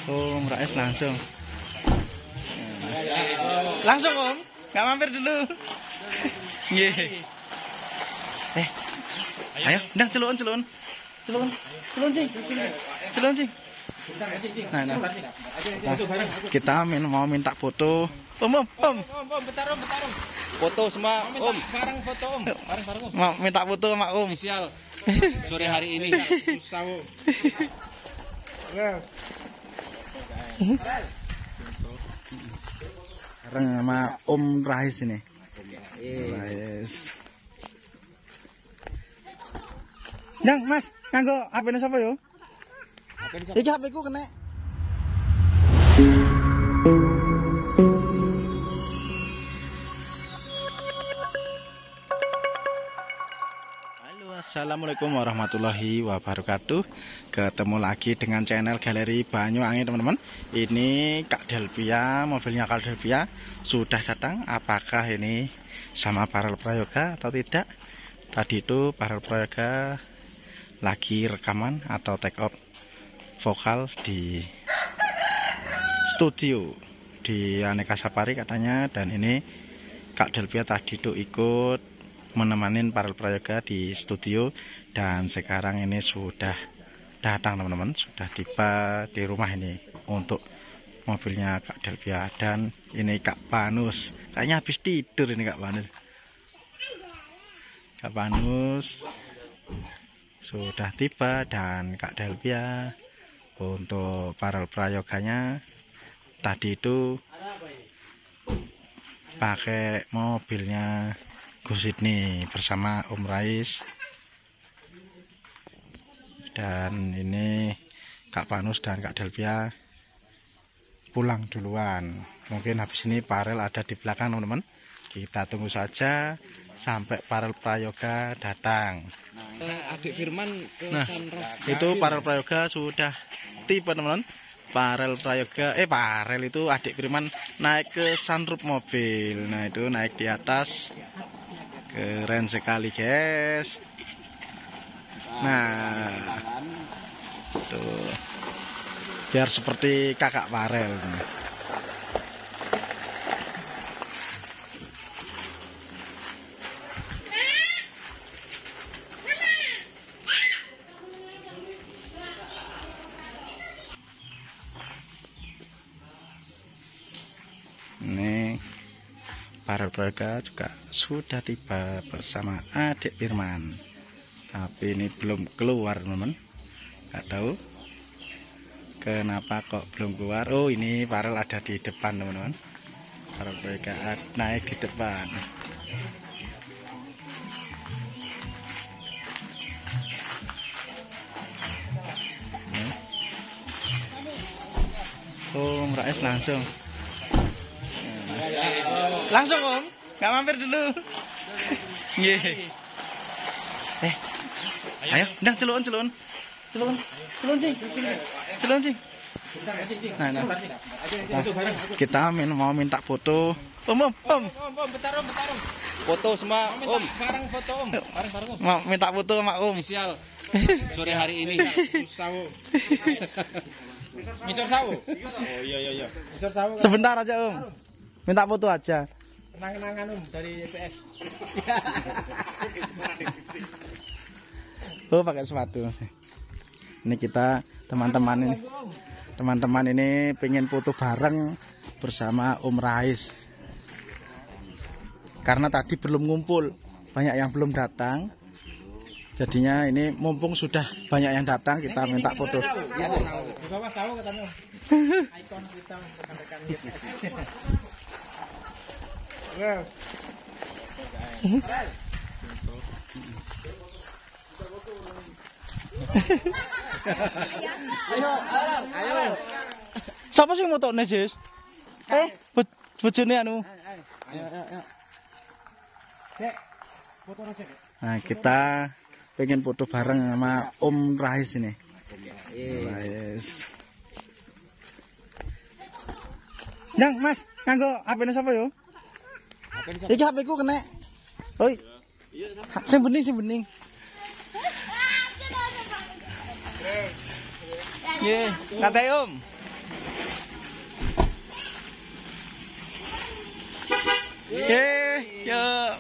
Om Rais langsung. Langsung Om, nggak mampir dulu. Nggih. Ayo, ndang celun. Cing. Nah. Kita mau minta foto. Om. Bentar om. Foto semua om. Bareng foto om. Mau minta foto sama Om. Spesial sore hari ini. Bareng sama Om Rais ini. Rais. Ndang, Mas, nganggo HP-ne sapa yo? Iki HP-ku kena. Halo, assalamualaikum warahmatullahi wabarakatuh. Ketemu lagi dengan channel Galeri Banyuwangi, teman-teman. Ini Kak Delvia, mobilnya Kak Delvia sudah datang. Apakah ini sama Parel Prayoga atau tidak? Tadi itu Parel Prayoga lagi rekaman atau take off vokal di studio di Aneka Safari katanya, dan ini Kak Delvia tadi itu ikut menemanin Parel Prayoga di studio, dan sekarang ini sudah datang teman-teman, sudah tiba di rumah ini untuk mobilnya Kak Delvia. Dan ini Kak Panus kayaknya habis tidur ini Kak Panus sudah tiba, dan Kak Delvia untuk Parel Prayoganya tadi itu pakai mobilnya Gus Sidney bersama Om Rais. Dan ini Kak Panus dan Kak Delvia pulang duluan. Mungkin habis ini Parel ada di belakang teman-teman. Kita tunggu saja sampai Parel Prayoga datang. Adik Firman ke Sunroof. Itu Parel Prayoga sudah tiba teman-teman. Parel itu adik Firman naik ke sunroof mobil. Nah itu naik di atas, keren sekali guys. Nah tuh, biar seperti kakak Parel. Ini Parel Prayoga juga sudah tiba bersama adik Firman, tapi ini belum keluar teman-teman. Nggak tahu kenapa kok belum keluar. Oh ini Parel ada di depan teman-teman. Parel Prayoga naik di depan. Om Rais langsung. Langsung Om, nggak mampir dulu. Nggih. Ayo, ndang celun cing. Nah. Kita mau minta foto. Om. Bentar om. Foto semua om. Bareng foto om. Mau minta foto sama Om. Spesial sore hari ini. Misor sawu. Oh iya. Misor sawu. Sebentar aja Om. Minta foto aja. Kenang-kenangan om dari PS. Oh pakai sepatu. Ini kita teman-teman ini pengen foto bareng bersama Om Rais. Karena tadi belum ngumpul, banyak yang belum datang. Jadinya ini mumpung sudah banyak yang datang, kita minta foto. Di bawah sawu katanya. Ikon kita rekan-rekan. Ayo. Siapa sih motone, Sis? Bojone anu. Ayo. Dek, foto aja, Dek. Nah, kita pengen foto bareng sama Om Rais ini. Rais. Ndang, Mas, nganggo HP-ne sapa yo? Iki HP-ku kena. Oi. Sing bening. Nggih, santai Om. Yuk.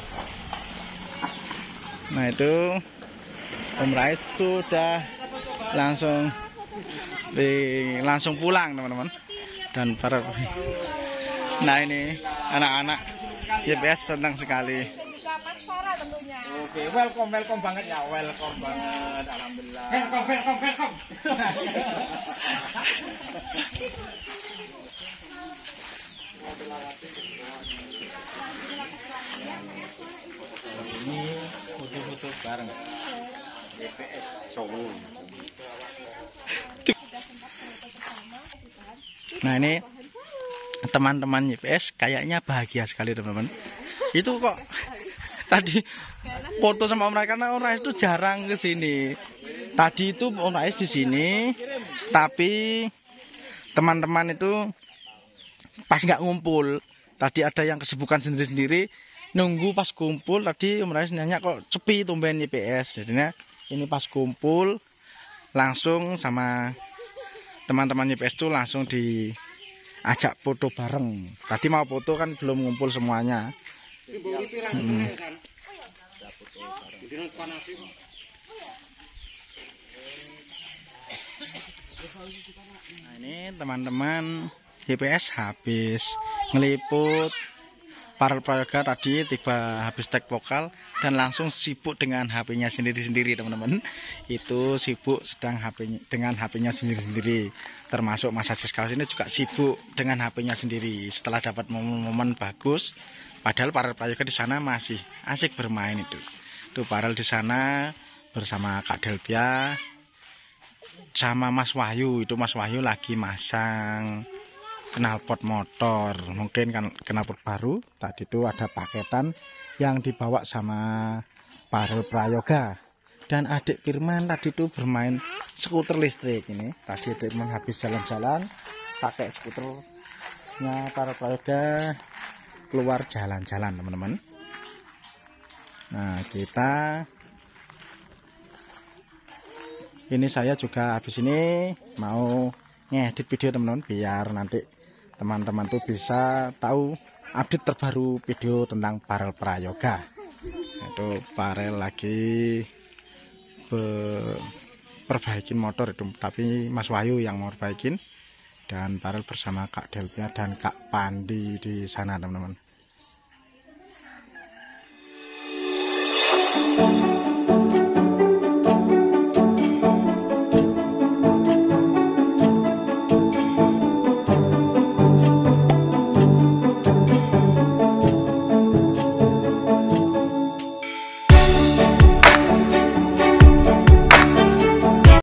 Nah itu Om Rais sudah langsung pulang teman-teman. Dan para nah ini anak-anak YPS senang sekali. Oke, welcome banget ya, welcome banget, alhamdulillah. Welcome. Ini foto-foto bareng YPS Solo. Nah ini teman-teman YPS kayaknya bahagia sekali teman-teman. Itu kok tadi foto sama Om Rais karena Om Rais itu jarang ke sini. Tadi itu Om Rais di sini, tapi teman-teman itu pas nggak ngumpul. Tadi ada yang kesibukan sendiri-sendiri, nunggu pas kumpul. Tadi Om Rais nanya kok sepi tumben YPS. Jadinya ini pas kumpul langsung sama teman-teman YPS itu langsung diajak foto bareng. Tadi mau foto kan belum ngumpul semuanya. Nah ini teman-teman YPS habis ngeliput para prayoga tadi, tiba habis tek vokal dan langsung sibuk dengan HP-nya sendiri-sendiri teman-teman. Itu sibuk sedang dengan HP-nya sendiri-sendiri. Termasuk Mas Siskaus ini juga sibuk dengan HP-nya sendiri setelah dapat momen-momen bagus. Padahal para prayoga di sana masih asik bermain itu. Tuh Parel di sana bersama Kak Delpia sama Mas Wahyu. Itu Mas Wahyu lagi masang knalpot motor, mungkin kan knalpot baru. Tadi itu ada paketan yang dibawa sama para prayoga. Dan adik Firman tadi itu bermain skuter listrik ini. Tadi adik Firman habis jalan-jalan pakai skuternya para prayoga keluar jalan-jalan teman-teman. Nah saya juga habis ini mau ngedit video teman-teman biar nanti teman-teman tuh bisa tahu update terbaru video tentang Parel Prayoga. Itu Parel lagi perbaikin motor itu, tapi Mas Wahyu yang mau perbaikin dan Parel bersama Kak Delpia dan Kak Pandi di sana teman-teman.